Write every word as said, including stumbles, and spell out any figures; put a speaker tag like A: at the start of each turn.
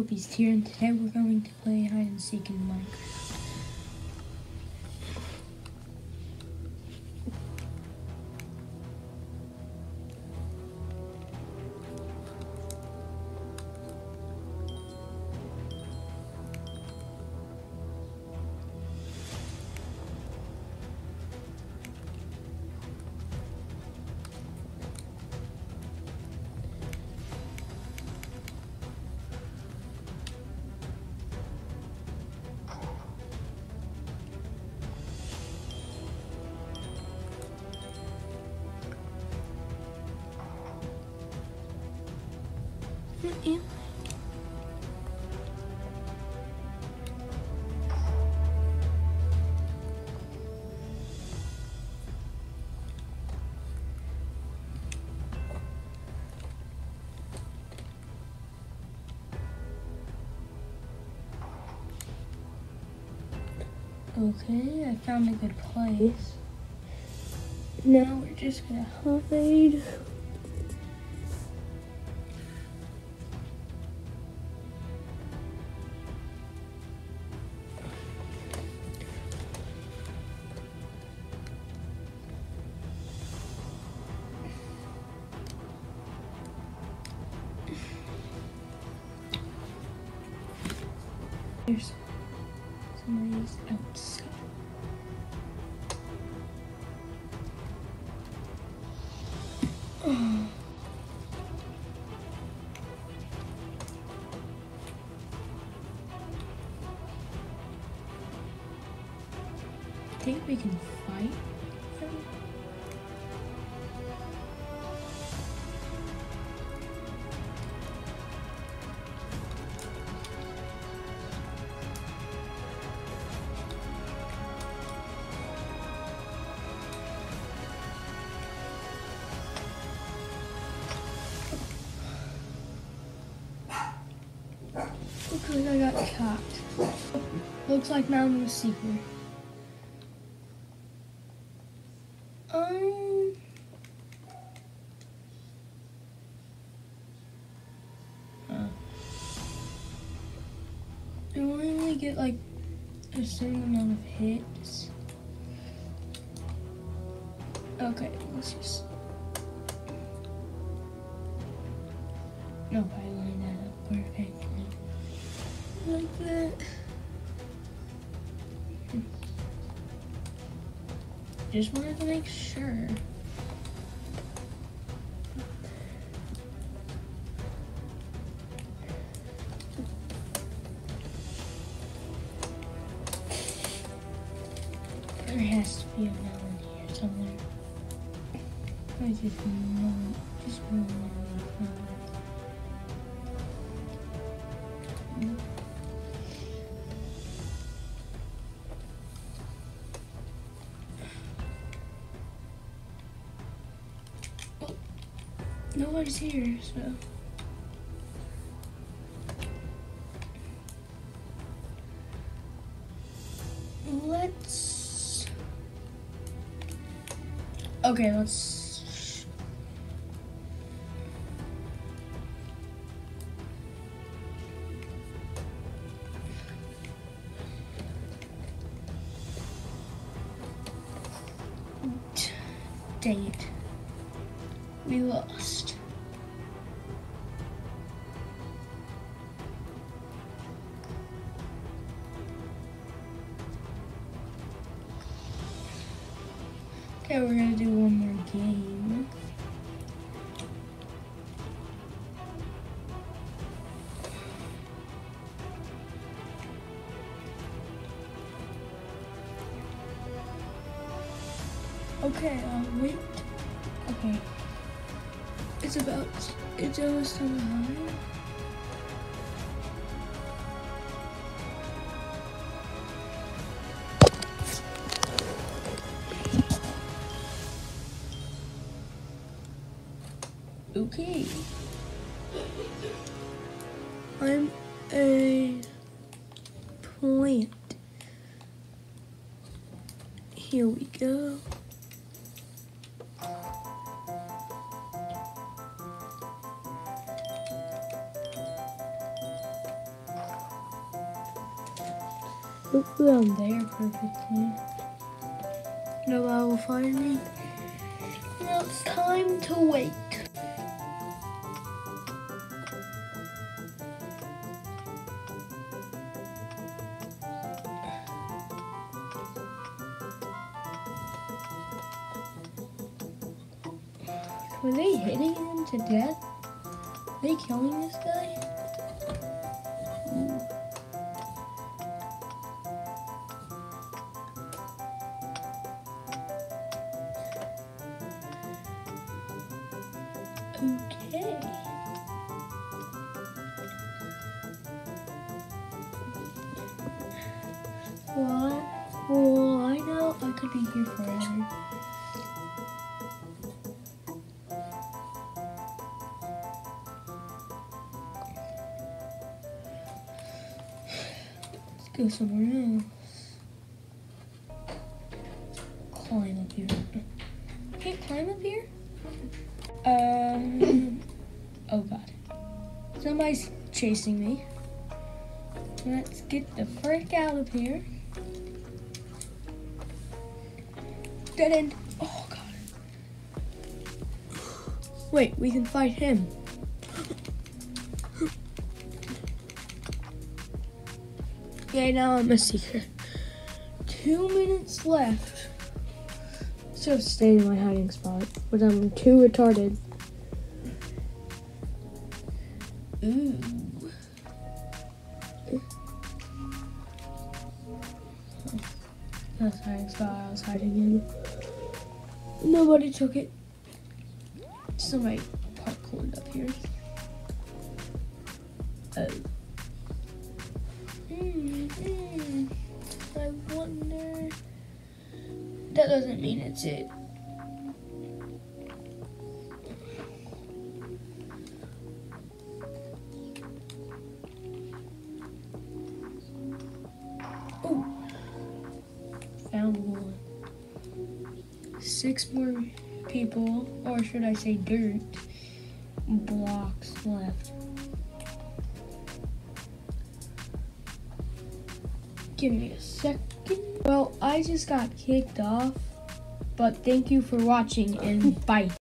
A: Beast here, and today we're going to play hide and seek in Minecraft. Yeah. Okay, I found a good place. Now we're just gonna hide. There's somebody's outside. Oh. I think we can fight them. Looks like I got caught. Looks like now I'm a secret. Um. Uh, do I only get like a certain amount of hits? Okay, let's just. Nope, I lined that up perfectly. Like that. Just wanted to make sure. There has to be a melon here somewhere. I just know, just know. Nobody's here, so. Let's. Okay, let's. Dang it. We lost. Okay, we're gonna do one more game. Okay, uh, wait. Okay. It's about, it's almost time to hide. Okay. I'm a plant. Here we go. Hopefully I'm there perfectly. No one will find me. Now it's time to wait. Were they hitting him to death? Are they killing this guy? Ooh. Okay. What? Well, I know I could be here forever. Let's go somewhere else. Climb up here. Can't climb up here? Um, oh god. Somebody's chasing me. Let's get the frick out of here. Dead end. Oh god. Wait, we can fight him. Okay, now I'm a secret. Two minutes left. So stay in my hiding spot, but I'm too retarded. Ooh. That's the hiding spot I was hiding in. Nobody took it. Somebody parkoured up here. Oh. Hmm, hmm. I wonder. That doesn't mean it's it. Oh, found one. Six more people, or should I say dirt, blocks left. Give me a second. Well, I just got kicked off, but thank you for watching and bye.